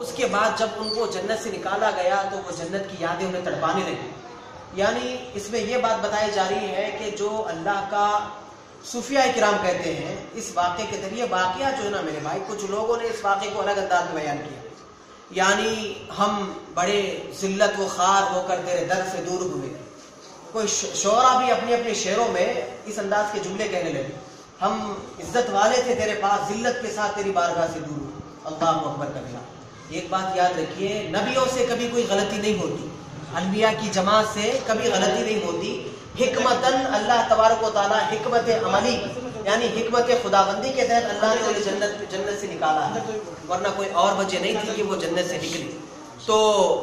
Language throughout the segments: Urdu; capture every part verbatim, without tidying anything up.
اس کے بعد جب ان کو جنت سے نکالا گیا تو وہ جنت کی یادیں انہیں تڑپانے لگی. یعنی اس میں یہ بات بتائی جا رہی ہے کہ جو اللہ کا صوفیاء کرام کہتے ہیں اس واقعے کے ذریعے واقعہ جو ہے نا میرے بھائی, کچھ لوگوں نے اس واقعے کو الگ انداز میں بیان کیا. یعنی ہم بڑے ذلت و خوار ہو کر تیرے در سے دور ہوئے. کوئی شعراء بھی اپنے اپنے شعروں میں اس انداز کے جملے کہنے لگے, ہم عزت والے تھے تیرے پاس, ذلت کے ساتھ تیری بارگاہ سے دور ہوئے. اللہ اکبر کبیرہ. ایک بات یاد رکھیے, نبیوں سے کبھی کوئی غلطی نہیں ہوتی, انبیاء کی جماعت سے کبھی غلطی نہیں ہوتی. حکمتاً اللہ تبارک و تعالیٰ حکمت عملی یعنی حکمت خداوندی کے تحت اللہ نے انہیں جنت جنت سے نکالا ہے, ورنہ کوئی اور وجہ نہیں تھی کہ وہ جنت سے نکلی. تو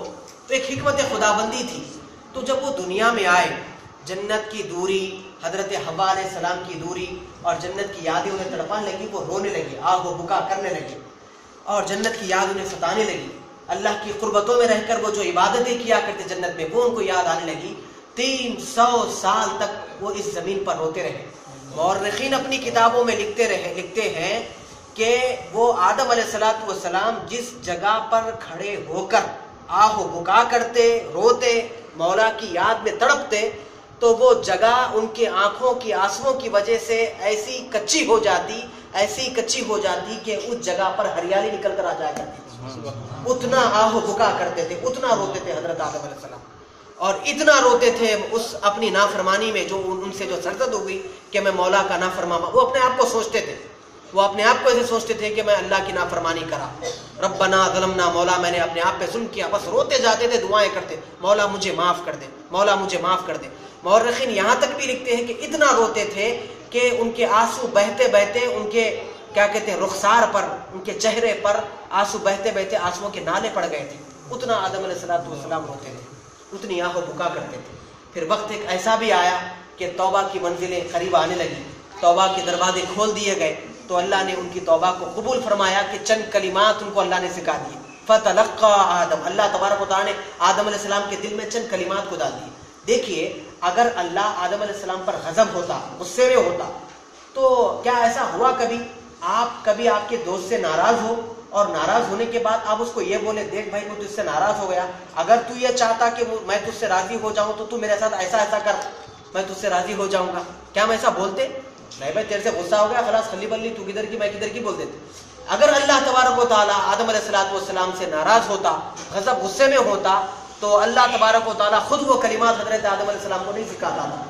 ایک حکمت خداوندی تھی. تو جب وہ دنیا میں آئے, جنت کی دوری, حضرت حوا علیہ السلام کی دوری اور جنت کی یادیں انہیں تڑپانے لگی, وہ رونے لگے, آہ و بکا کرنے لگے اور جنت کی یاد انہیں ستانے لگی. اللہ کی قربتوں میں رہ کر وہ جو عبادتیں کیا کرتے جنت میں وہ ان کو یاد آنے لگی. تین سو سال تک وہ اس زمین پر روتے رہے. مورخین اپنی کتابوں میں لکھتے رہے لکھتے ہیں کہ وہ آدم علیہ الصلوۃ والسلام جس جگہ پر کھڑے ہو کر آہ و بکا کرتے, روتے, مولا کی یاد میں تڑپتے, تو وہ جگہ ان کے آنکھوں کی آنسوؤں کی وجہ سے ایسی کچی ہو جاتی ایسی کچی ہو جاتی کہ اس جگہ پر ہریالی نکل کر آ جایا کرتی. اتنا آہ و بکا کرتے تھے, اتنا روتے تھے حضرت آدم علیہ السلام, اور اتنا روتے تھے اس اپنی نافرمانی میں جو ان سے جو سرزد ہو گئی کہ میں مولا کا نافرمان. وہ اپنے آپ کو سوچتے تھے وہ اپنے آپ کو ایسے سوچتے تھے کہ میں اللہ کی نافرمانی کرا, ربنا ظلمنا, مولا میں نے اپنے آپ پہ ظلم کیا. بس روتے جاتے تھے, دعائیں کرتے, مولا مجھے معاف کر دے, مولا مجھے معاف کر دے. مورخین یہاں تک بھی لکھتے ہیں کہ اتنا روتے تھے کہ ان کے آنسو بہتے بہتے ان کے کیا کہتے ہیں رخسار پر, ان کے چہرے پر آنسو بہتے بہتے آنسوؤں کے نالے پڑ گئے تھے. اتنا آدم علیہ الصلوۃ والسلام روتے تھے, اتنی آہ و بکا کرتے تھے. پھر وقت ایک ایسا بھی آیا کہ توبہ کی منزلیں قریب آنے لگی, توبہ کے دروازے کھول دیے گئے, تو اللہ نے ان کی توبہ کو قبول فرمایا کہ چند کلمات ان کو اللہ نے سکھا دیے. فتلقى آدم, اللہ تبارک و تعالیٰ نے آدم علیہ السلام کے دل میں چند کلمات کو ڈال دیے. دیکھیے, اگر اللہ آدم علیہ السلام پر غضب ہوتا, غصے میں ہوتا, تو کیا ایسا ہوا کبھی آپ کبھی آپ کے دوست سے ناراض ہو اور ناراض ہونے کے بعد آپ اس کو یہ بولے, دیکھ بھائی میں تجھ سے ناراض ہو گیا, اگر تو یہ چاہتا کہ میں تجھ سے راضی ہو جاؤں تو تو میرے ساتھ ایسا ایسا کر, میں تجھ سے راضی ہو جاؤں گا. کیا ہم ایسا بولتے؟ نہیں بھائی, تیرے سے غصہ ہو گیا, خلاص خلی بلی, تو کدھر کی میں کدھر کی بول دیتے. اگر اللہ تبارک و تعالیٰ آدم علیہ الصلوۃ والسلام سے ناراض ہوتا, غضب غصے میں ہوتا, تو اللہ تبارک و تعالیٰ خود وہ کلمات حضرت آدم علیہ السلام کو نہیں سکھاتا تھا.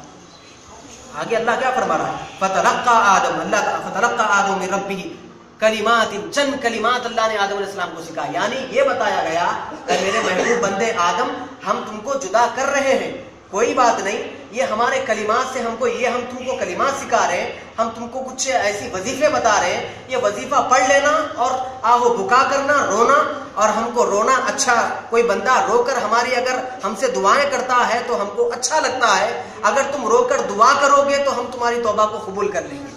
آگے اللہ کیا فرما رہا ہے, فتلقى آدم, اللہ فتلقى آدم من ربہ کلمات, چند کلمات اللہ نے آدم علیہ السلام کو سکھایا. یعنی یہ بتایا گیا کہ میرے محبوب بندے آدم, ہم تم کو جدا کر رہے ہیں, کوئی بات نہیں, یہ ہمارے کلمات سے ہم کو یہ ہم تم کو کلمات سکھا رہے ہیں, ہم تم کو کچھ ایسی وظیفے بتا رہے ہیں, یہ وظیفہ پڑھ لینا اور آہو بکا کرنا, رونا, اور ہم کو رونا اچھا, کوئی بندہ رو کر ہماری اگر ہم سے دعائیں کرتا ہے تو ہم کو اچھا لگتا ہے, اگر تم رو کر دعا کرو گے تو ہم تمہاری توبہ کو قبول کر لیں گے.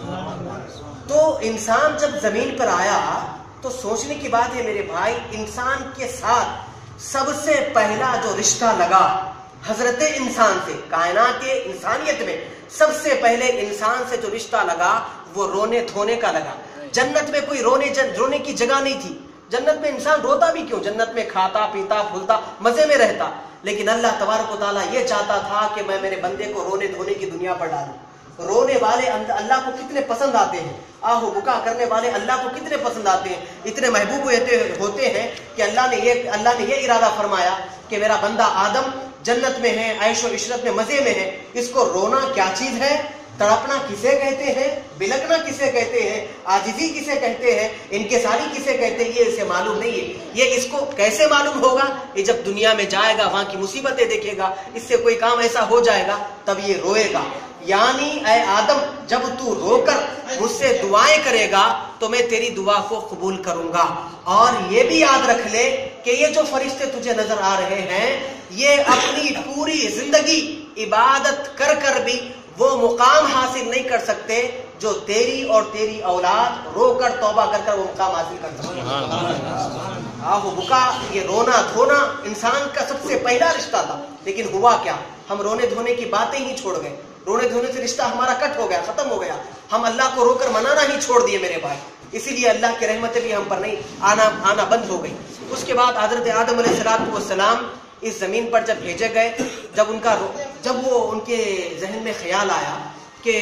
تو انسان جب زمین پر آیا تو سوچنے کی بات ہے میرے بھائی, انسان کے ساتھ سب سے پہلا جو رشتہ لگا حضرت انسان سے, کائنات انسانیت میں سب سے پہلے انسان سے جو رشتہ لگا وہ رونے دھونے کا لگا. جنت میں کوئی رونے رونے کی جگہ نہیں تھی. جنت میں انسان روتا بھی کیوں, جنت میں کھاتا پیتا پھولتا مزے میں رہتا. لیکن اللہ تبارک و تعالیٰ یہ چاہتا تھا کہ میں میرے بندے کو رونے دھونے کی دنیا پر ڈالوں. رونے والے اللہ کو کتنے پسند آتے ہیں, آہو بکا کرنے والے اللہ کو کتنے پسند آتے ہیں, اتنے محبوب ہوتے ہیں کہ اللہ نے یہ اللہ نے یہ ارادہ فرمایا کہ میرا بندہ آدم جنت میں ہے, عیش و عشرت میں مزے میں ہے, اس کو رونا کیا چیز ہے, تڑپنا کسے کہتے ہیں, بلکنا کسے کہتے ہیں, عاجزی کسے کہتے ہیں, انکساری کسے کہتے ہیں, یہ اسے معلوم نہیں ہے. یہ اس کو کیسے معلوم ہوگا, یہ جب دنیا میں جائے گا, وہاں کی مصیبتیں دیکھے گا, اس سے کوئی کام ایسا ہو جائے گا تب یہ روئے گا. یعنی اے آدم, جب تو رو کر مجھ سے دعائیں کرے گا تو میں تیری دعا کو قبول کروں گا. اور یہ بھی یاد رکھ لے کہ یہ جو فرشتے تجھے نظر آ رہے ہیں, یہ اپنی پوری زندگی عبادت کر کر بھی وہ مقام حاصل نہیں کر سکتے جو تیری اور تیری اولاد رو کر توبہ کر کر وہ مقام حاصل کر سکتے. آہو بکا, یہ رونا دھونا انسان کا سب سے پہلا رشتہ تھا. لیکن ہوا کیا, ہم رونے دھونے کی باتیں ہی چھوڑ گئے, رونے دھونے سے رشتہ ہمارا کٹ ہو گیا, ختم ہو گیا. ہم اللہ کو رو کر منانا ہی چھوڑ دیے میرے بھائی. اسی لیے اللہ کی رحمتیں بھی ہم پر نہیں آنا آنا بند ہو گئی. اس کے بعد حضرت آدم علیہ السلام والسلام اس زمین پر جب بھیجے گئے, جب ان کا جب وہ ان کے ذہن میں خیال آیا کہ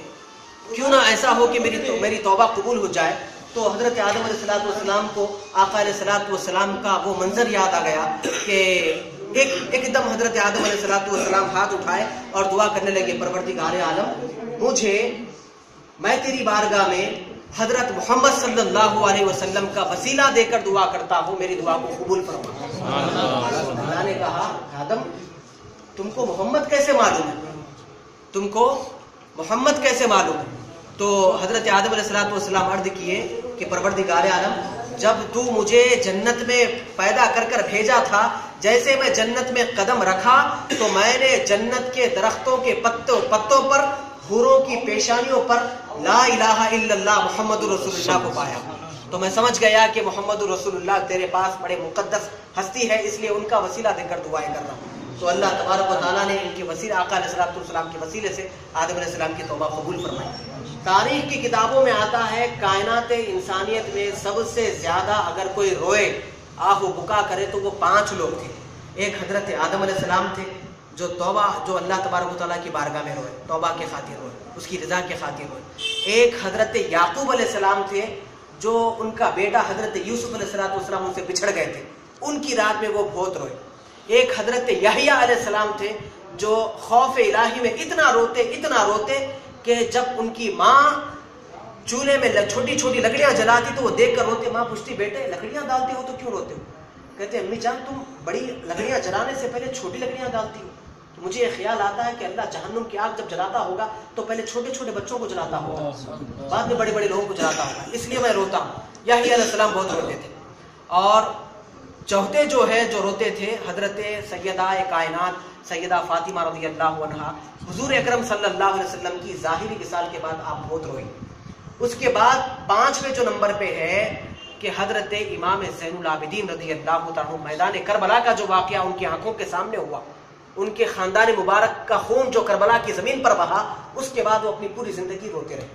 کیوں نہ ایسا ہو کہ میری تو میری توبہ قبول ہو جائے, تو حضرت آدم علیہ السلام کو آقا علیہ السلام کا وہ منظر یاد آ گیا کہ ایک ایک دم حضرت آدم علیہ السلام ہاتھ اٹھائے اور دعا کرنے لگے, پروردگار عالم مجھے میں تیری بارگاہ میں حضرت محمد صلی اللہ علیہ وسلم کا وسیلہ دے کر دعا کرتا ہوں, میری دعا کو قبول فرما. اللہ نے کہا آدم تم کو محمد کیسے معلوم ہے, تم کو محمد کیسے معلوم ہے؟ تو حضرت آدم علیہ السلام عرض کیے کہ پروردگار عالم جب تو مجھے جنت میں پیدا کر کر بھیجا تھا, جیسے میں جنت میں قدم رکھا تو میں نے جنت کے درختوں کے پتوں پتوں پر, حوروں کی پیشانیوں پر لا الہ الا اللہ محمد رسول اللہ کو پایا. تو میں سمجھ گیا کہ محمد رسول اللہ تیرے پاس بڑے مقدس ہستی ہے, اس لیے ان کا وسیلہ دے کر دعائیں کر رہا ہوں. تو اللہ تبارک و تعالیٰ نے ان کے وسیلے آقا علیہ السلام کے وسیلے سے آدم علیہ السلام کی توبہ قبول فرمائی. تاریخ کی کتابوں میں آتا ہے کائنات انسانیت میں سب سے زیادہ اگر کوئی روئے آہ و بکا کرے تو وہ پانچ لوگ تھے. ایک حضرت آدم علیہ السلام تھے جو توبہ جو اللہ تبارک و تعالیٰ کی بارگاہ میں روئے, توبہ کے خاطر روئے, اس کی رضا کے خاطر روئے. ایک حضرت یعقوب علیہ السلام تھے جو ان کا بیٹا حضرت یوسف علیہ السلام ان سے بچھڑ گئے تھے, ان کی رات میں وہ بہت روئے. ایک حضرت یحییٰ علیہ السلام تھے جو خوف الہی میں اتنا روتے اتنا روتے کہ جب ان کی ماں چولہے میں چھوٹی چھوٹی لکڑیاں جلاتی تو وہ دیکھ کر روتے. ماں پوچھتی بیٹے لکڑیاں ڈالتے ہو تو کیوں روتے ہو؟ کہتے امی جان تم بڑی لکڑیاں جلانے سے پہلے چھوٹی لکڑیاں ڈالتی ہو. تو مجھے یہ خیال آتا ہے کہ اللہ جہنم کی آگ جب جلاتا ہوگا تو پہلے چھوٹے چھوٹے بچوں کو جلاتا ہوگا, بعد میں بڑے بڑے لوگوں کو جلاتا ہوگا, اس لیے میں روتا ہوں. یحییٰ علیہ السلام بہت روتے تھے. اور چوتھے جو ہے جو روتے تھے حضرت سیدہ کائنات سیدہ فاطمہ رضی اللہ عنہا, حضور اکرم صلی اللہ علیہ وسلم کی ظاہری وصال کے بعد آپ بہت روئے. اس کے بعد پانچویں جو نمبر پہ ہے کہ حضرت امام زین العابدین رضی اللہ عنہ, میدان کربلا کا جو واقعہ ان کی آنکھوں کے سامنے ہوا, ان کے خاندان مبارک کا خون جو کربلا کی زمین پر بہا, اس کے بعد وہ اپنی پوری زندگی روتے رہے.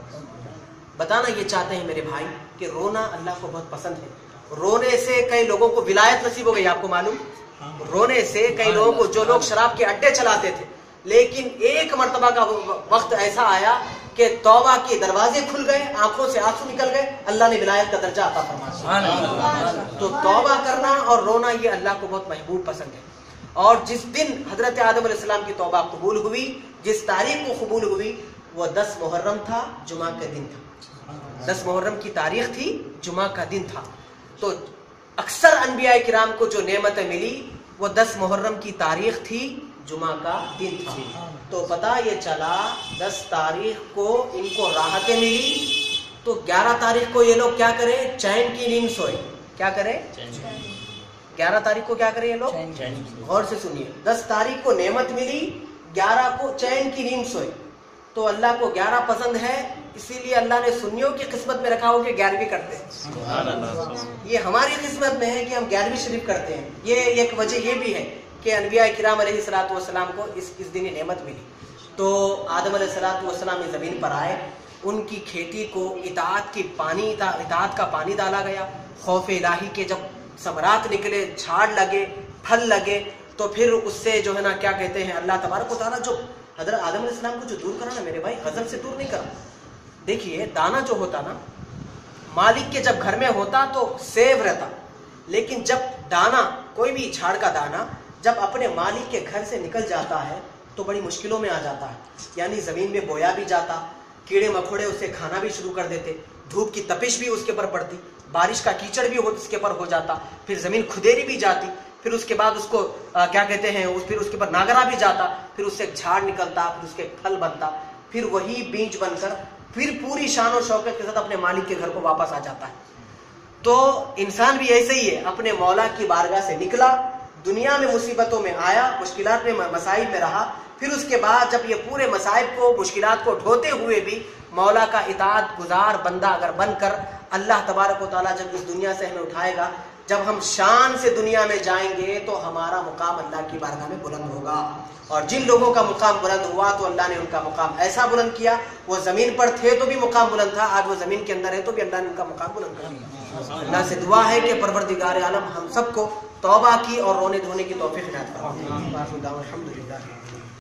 بتانا یہ چاہتے ہیں میرے بھائی کہ رونا اللہ کو بہت پسند ہے. رونے سے کئی لوگوں کو ولایت نصیب ہو گئی, آپ کو معلوم, رونے سے کئی لوگوں کو, جو لوگ شراب کے اڈے چلاتے تھے, لیکن ایک مرتبہ کا وقت ایسا آیا کہ توبہ کے دروازے کھل گئے, آنکھوں سے آنسو نکل گئے, اللہ نے ولایت کا درجہ عطا فرمایا. تو توبہ کرنا اور رونا یہ اللہ کو بہت محبوب پسند ہے. اور جس دن حضرت آدم علیہ السلام کی توبہ قبول ہوئی, جس تاریخ کو قبول ہوئی, وہ دس محرم تھا, جمعہ کا دن تھا. دس محرم کی تاریخ تھی, جمعہ کا دن تھا. تو اکثر انبیاء کرام کو جو نعمتیں ملی وہ دس محرم کی تاریخ تھی, جمعہ کا دن تھا. تو پتہ یہ چلا دس تاریخ کو ان کو راحتیں ملی, تو گیارہ تاریخ کو یہ لوگ کیا کرے, چین کی نیند سوئے. کیا کرے, گیارہ تاریخ کو کیا کرے یہ لوگ, غور سے سنیے. دس تاریخ کو نعمت ملی, گیارہ کو چین کی نیند سوئے. تو اللہ کو گیارہ پسند ہے, اسی لیے اللہ نے سنیوں کی قسمت میں رکھا ہو کہ گیارہویں کرتے ہیں. یہ ہماری قسمت میں ہے کہ ہم گیارہویں شریف کرتے ہیں. یہ ایک وجہ یہ بھی ہے کہ انبیاء کرام علیہ الصلوۃ والسلام کو اس اس دن نعمت ملی. تو آدم علیہ الصلوۃ والسلام اس زمین پر آئے, ان کی کھیتی کو اطاعت کی پانی اطاعت کا پانی ڈالا گیا. خوف الہی کے جب ثمرات نکلے, جھاڑ لگے, پھل لگے, تو پھر اس سے جو ہے نا کیا کہتے ہیں اللہ تبارک و تعالیٰ جو حضرت آدم علیہ السلام کو جو دور کرا نا میرے بھائی, غضب سے دور نہیں کرا. دیکھیے دانا جو ہوتا نا, مالک کے جب گھر میں ہوتا تو سیف رہتا, لیکن جب دانا کوئی بھی جھاڑ کا دانا جب اپنے مالک کے گھر سے نکل جاتا ہے تو بڑی مشکلوں میں آ جاتا ہے. یعنی زمین میں بویا بھی جاتا, کیڑے مکوڑے اسے کھانا بھی شروع کر دیتے, دھوپ کی تپش بھی اس کے پر پڑتی, بارش کا کیچڑ بھی اس کے پر ہو جاتا, پھر زمین کھدیری بھی جاتی, پھر اس کے بعد اس کو آ, کیا کہتے ہیں پھر اس کے پر ناگرا بھی جاتا, پھر اس سے جھاڑ نکلتا, پھر اس کے پھل بنتا, پھر وہی بیج بن کر پھر پوری شان و شوکت کے ساتھ اپنے مالک کے گھر کو واپس آ جاتا ہے. تو انسان بھی ایسے ہی ہے, اپنے مولا کی بارگاہ سے نکلا, دنیا میں مصیبتوں میں آیا, مشکلات میں مسائل میں رہا, پھر اس کے بعد جب یہ پورے مسائب کو مشکلات کو ڈھوتے ہوئے بھی مولا کا اطاعت گزار بندہ اگر بن کر اللہ تبارک و تعالیٰ جب اس دنیا سے ہمیں اٹھائے گا, جب ہم شان سے دنیا میں جائیں گے تو ہمارا مقام اللہ کی بارگاہ میں بلند ہوگا. اور جن لوگوں کا مقام بلند ہوا تو اللہ نے ان کا مقام ایسا بلند کیا. وہ زمین پر تھے تو بھی مقام بلند تھا, آج وہ زمین کے اندر ہے تو بھی اللہ نے ان کا مقام بلند کر دیا. اللہ سے دعا ہے کہ پروردگار عالم ہم سب کو توبہ کی اور رونے دھونے کی توفیق عنایت فرمائے. الحمدللہ.